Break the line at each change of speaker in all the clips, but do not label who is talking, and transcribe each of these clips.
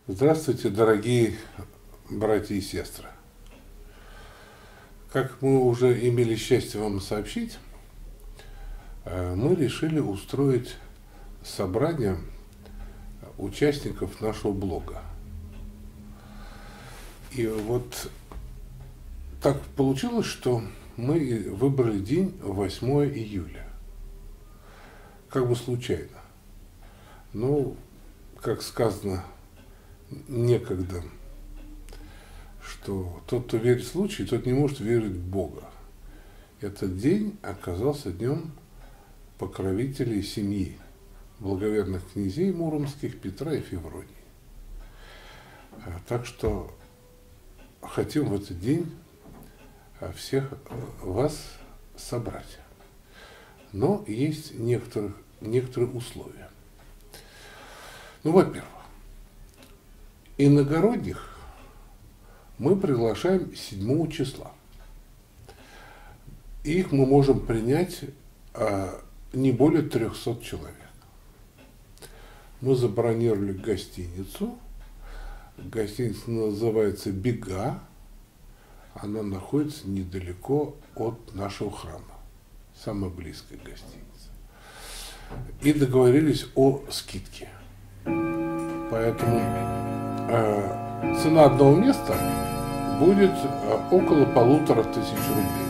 Здравствуйте, дорогие братья и сестры. Как мы уже имели счастье вам сообщить, мы решили устроить собрание участников нашего блога. И вот так получилось, что мы выбрали день 8 июля. Как бы случайно. Ну, как сказано некогда, что тот, кто верит в случай, тот не может верить в Бога. Этот день оказался днем покровителей семьи благоверных князей муромских Петра и Февронии. Так что хотим в этот день всех вас собрать. Но есть некоторые условия. Ну, во-первых, иногородних мы приглашаем 7 числа. Их мы можем принять не более 300 человек. Мы забронировали гостиницу. Гостиница называется «Бега». Она находится недалеко от нашего храма. Самая близкая гостиница. И договорились о скидке. Поэтому цена одного места будет около 1500 рублей.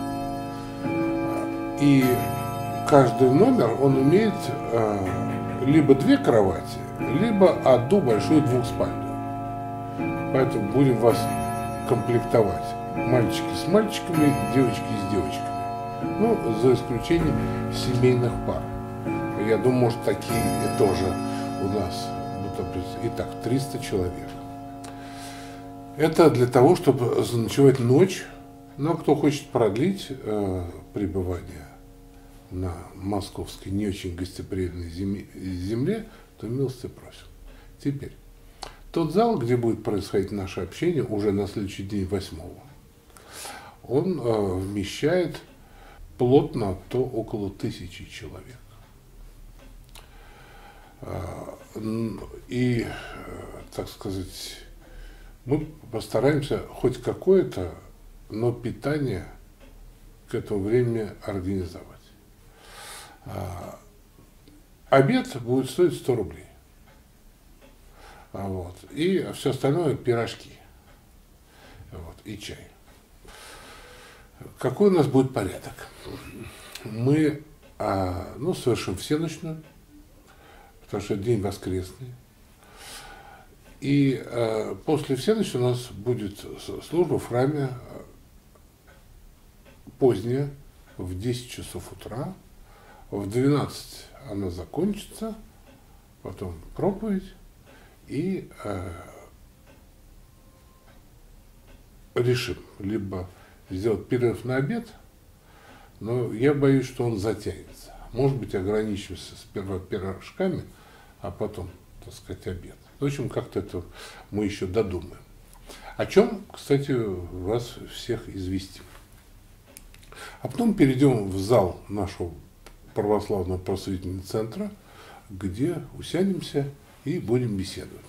И каждый номер, он имеет либо 2 кровати, либо одну большую двухспальную. Поэтому будем вас комплектовать. Мальчики с мальчиками, девочки с девочками. Ну, за исключением семейных пар. Я думаю, может, такие тоже у нас. Итак, 300 человек. Это для того, чтобы заночевать ночь. Но кто хочет продлить пребывание на московской не очень гостеприимной земле, то милости просим. Теперь, тот зал, где будет происходить наше общение, уже на следующий день 8-го, он вмещает плотно около 1000 человек. И, так сказать, мы постараемся хоть какое-то, но питание к этому времени организовать. Обед будет стоить 100 рублей. Вот. И все остальное пирожки. Вот. И чай. Какой у нас будет порядок? Мы совершим всеночную, потому что день воскресный. И после всеночи у нас будет служба в храме поздняя, в 10 часов утра. В 12 она закончится, потом проповедь. И решим либо сделать перерыв на обед, но я боюсь, что он затянется. Может быть, ограничимся сперва пирожками, а потом, так сказать, обед. В общем, как-то это мы еще додумаем. О чем, кстати, вас всех известим. А потом перейдем в зал нашего православного просветительного центра, где усядемся и будем беседовать.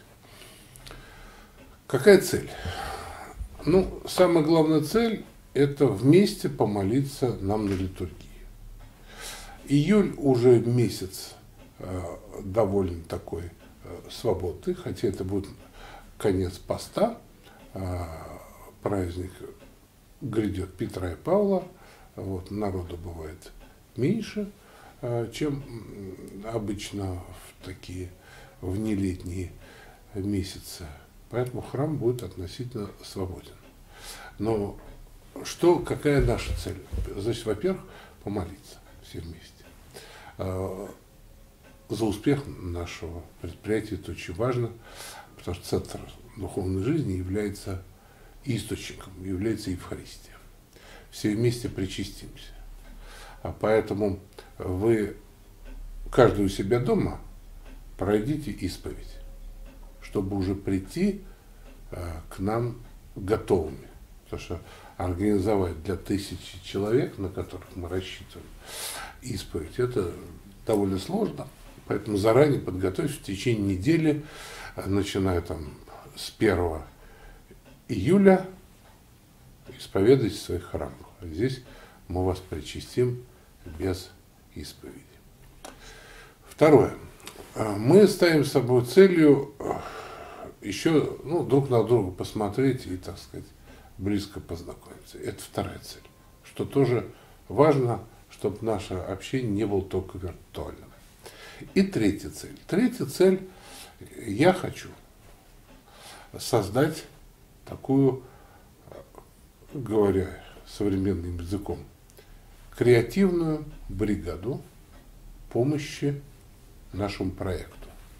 Какая цель? Ну, самая главная цель – это вместе помолиться нам на литургии. Июль уже месяц довольно такой свободный, хотя это будет конец поста, праздник грядет Петра и Павла, вот, народу бывает меньше, чем обычно в такие внелетние месяцы, поэтому храм будет относительно свободен. Но какая наша цель? Значит, во-первых, помолиться все вместе. За успех нашего предприятия это очень важно, потому что центр духовной жизни является источником, является Евхаристия. Все вместе причастимся. А поэтому вы, каждый у себя дома, пройдите исповедь, чтобы уже прийти к нам готовыми. Потому что организовать для 1000 человек, на которых мы рассчитываем, исповедь, это довольно сложно. Поэтому заранее подготовьтесь в течение недели, начиная там с 1 июля, исповедуйтесь в своих храмах. Здесь мы вас причастим без исповеди. Второе. Мы ставим с собой целью еще друг на друга посмотреть и, так сказать, близко познакомиться. Это вторая цель. Что тоже важно, чтобы наше общение не было только виртуальным. И третья цель. Третья цель. Я хочу создать такую, говоря современным языком, креативную бригаду помощи нашему проекту.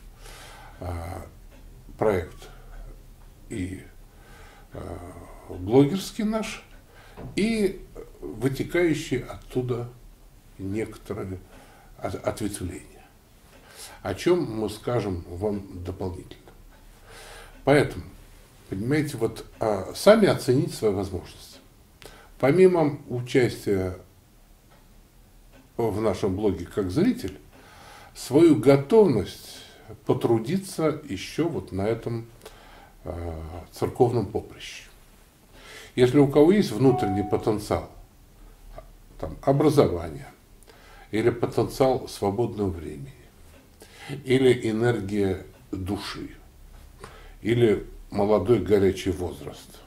Проект и блогерский наш, и вытекающие оттуда некоторые ответвления, о чем мы скажем вам дополнительно. Поэтому, понимаете, сами оцените свои возможности. Помимо участия в нашем блоге как зритель, свою готовность потрудиться еще на этом церковном поприще. Если у кого есть внутренний потенциал образования, или потенциал свободного времени, или энергия души, или молодой горячий возраст,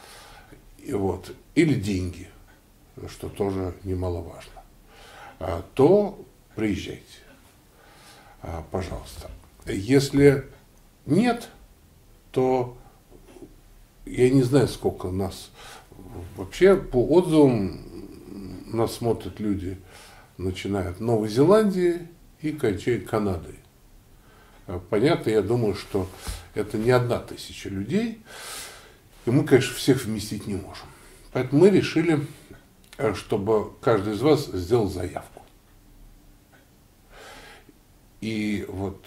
или деньги, что тоже немаловажно, то приезжайте, пожалуйста. Если нет, то я не знаю, сколько нас. Вообще, по отзывам, нас смотрят люди, начиная от Новой Зеландии и кончая Канадой. Понятно, я думаю, что это не 1000 людей, и мы, конечно, всех вместить не можем. Поэтому мы решили, чтобы каждый из вас сделал заявку. И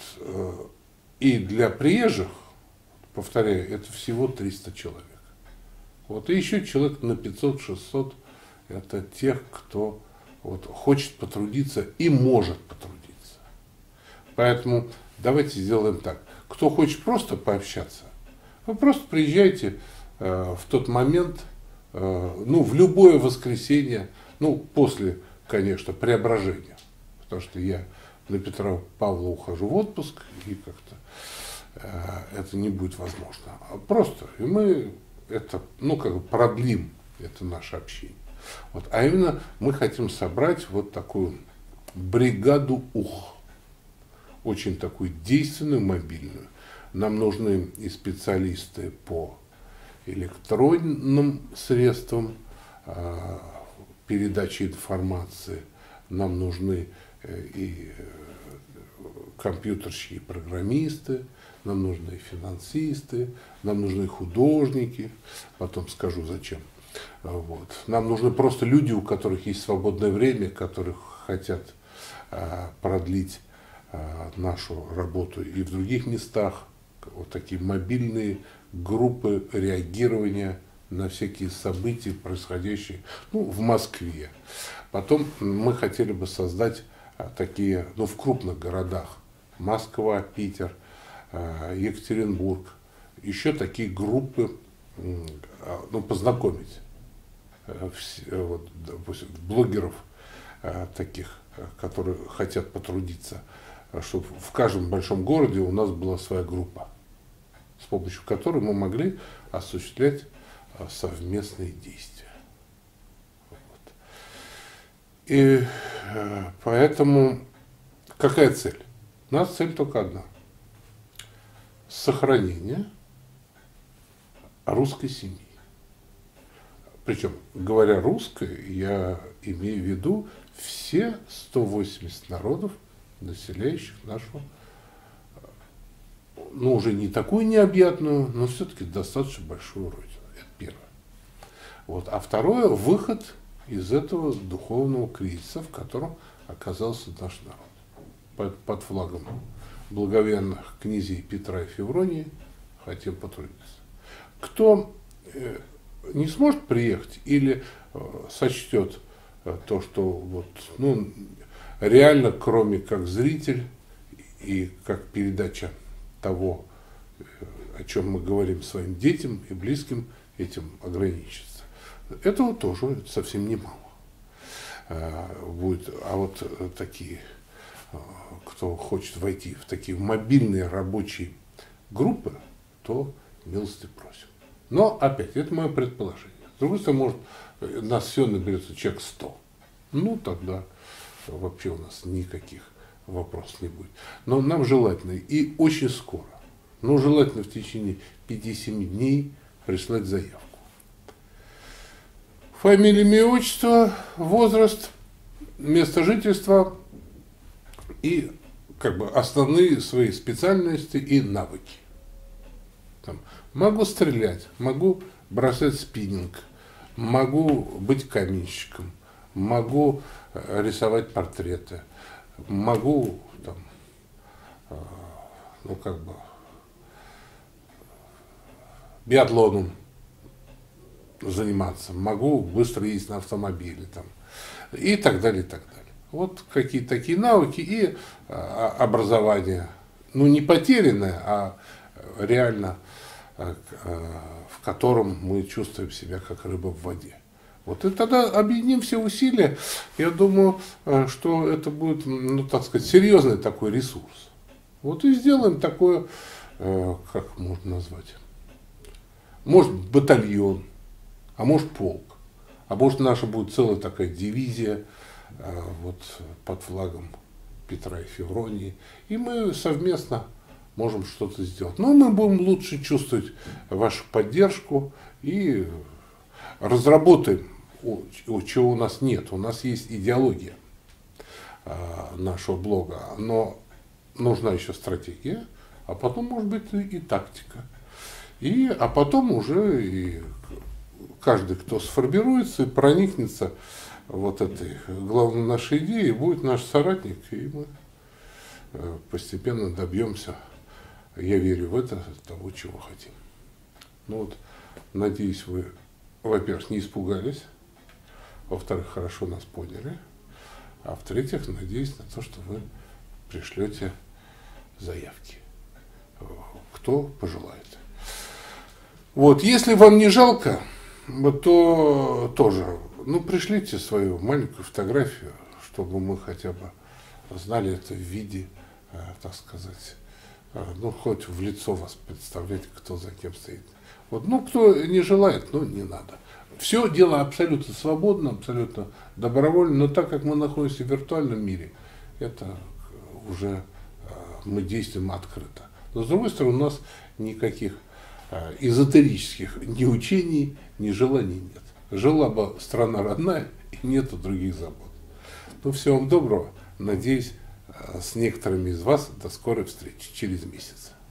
для приезжих, повторяю, это всего 300 человек. И еще человек на 500-600 это тех, кто хочет потрудиться и может потрудиться. Поэтому давайте сделаем так. Кто хочет просто пообщаться, вы просто приезжайте в тот момент, в любое воскресенье, после, конечно, преображения, потому что я на Петра Павла ухожу в отпуск, и как-то это не будет возможно. Просто и мы это, продлим это наше общение. А именно мы хотим собрать такую бригаду ух, очень такую действенную, мобильную. Нам нужны и специалисты по электронным средствам передачи информации, нам нужны и компьютерщики, и программисты, нам нужны и финансисты, нам нужны художники, потом скажу зачем. Нам нужны просто люди, у которых есть свободное время, которые хотят продлить нашу работу и в других местах, такие мобильные группы реагирования на всякие события, происходящие в Москве. Потом мы хотели бы создать такие, в крупных городах, Москва, Питер, Екатеринбург, еще такие группы, познакомить допустим, блогеров таких, которые хотят потрудиться, чтобы в каждом большом городе у нас была своя группа, с помощью которой мы могли осуществлять совместные действия. И поэтому какая цель? У нас цель только одна. Сохранение русской семьи. Причем, говоря русской, я имею в виду все 180 народов, населяющих нашу, уже не такую необъятную, но все-таки достаточно большую родину. Это первое. А второе, выход из этого духовного кризиса, в котором оказался наш народ. Под флагом благоверных князей Петра и Февронии хотим потрудиться. Кто не сможет приехать или сочтет то, что реально, кроме как зритель, и как передача того, о чем мы говорим своим детям и близким, этим ограничиться. Этого тоже совсем немало будет. А вот такие, кто хочет войти в такие мобильные рабочие группы, то милости просим. Но опять, это мое предположение. С другой стороны, может, нас все наберется человек 100. Ну, тогда вообще у нас никаких вопросов не будет. Но нам желательно и очень скоро, но желательно в течение 5-7 дней прислать заявку. Фамилия, имя, отчество, возраст, место жительства и как бы основные свои специальности и навыки. Там, могу стрелять, могу бросать спиннинг, могу быть каменщиком, могу рисовать портреты, могу там, ну как бы биатлоном заниматься, могу быстро ездить на автомобиле там, и так далее, и так далее. Вот какие-то такие навыки и образование, ну не потерянное, а реально в котором мы чувствуем себя как рыба в воде. Вот и тогда объединим все усилия, я думаю, что это будет, ну так сказать, серьезный такой ресурс. Вот и сделаем такое, как можно назвать, может батальон, а может полк, а может наша будет целая такая дивизия вот под флагом Петра и Февронии, и мы совместно можем что-то сделать. Но мы будем лучше чувствовать вашу поддержку и разработаем, чего у нас нет. У нас есть идеология нашего блога, но нужна еще стратегия, а потом, может быть, и тактика. А потом уже и каждый, кто сформируется и проникнется вот этой главной нашей идеей, будет наш соратник, и мы постепенно добьемся, я верю в это, того, чего хотим. Ну вот, надеюсь, вы, во-первых, не испугались, во-вторых, хорошо нас поняли, а в-третьих, надеюсь на то, что вы пришлете заявки, кто пожелает. Вот, если вам не жалко, то тоже, ну, пришлите свою маленькую фотографию, чтобы мы хотя бы знали это в виде, так сказать, ну, хоть в лицо вас представлять, кто за кем стоит. Вот, ну, кто не желает, ну, не надо. Все дело абсолютно свободно, абсолютно добровольно, но так как мы находимся в виртуальном мире, это уже мы действуем открыто. Но, с другой стороны, у нас никаких эзотерических ни учений, ни желаний нет. Жила бы страна родная, и нету других забот. Ну, всего вам доброго. Надеюсь, с некоторыми из вас до скорой встречи через месяц.